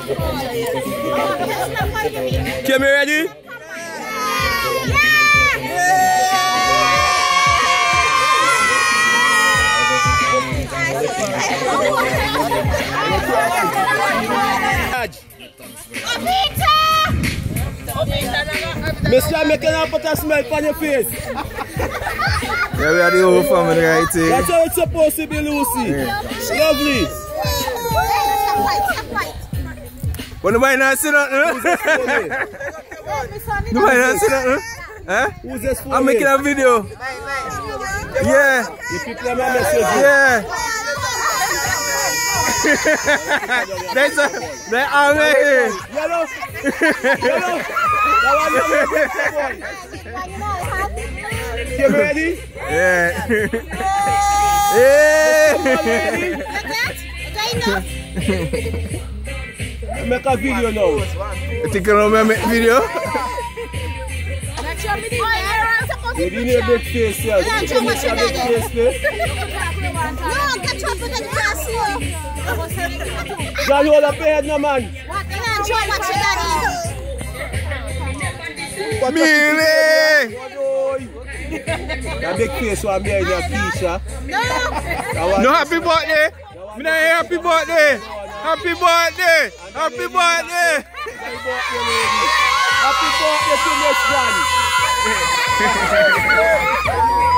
Kim, you ready? Mr. making a put a smile on your face. Yeah, we are the whole family right here. That's how it's supposed to be, Lucy. Yeah. Lovely. But nobody not see nothing. Nobody not see nothing. Huh? Who's this for? I'm making a video. Yeah. You people have a message. Yeah. There's a arm right here. Yellow. Yellow. That one, you ready? Yeah. Yeah. Make a video now. You think you know make video? You need a big face here. You need a big face here. Johnny, hold up your head now, man. Millie! That big face one behind your Keisha. No happy birthday! Me not hear happy birthday! Happy birthday! Happy birthday! Happy birthday to Miss Johnny.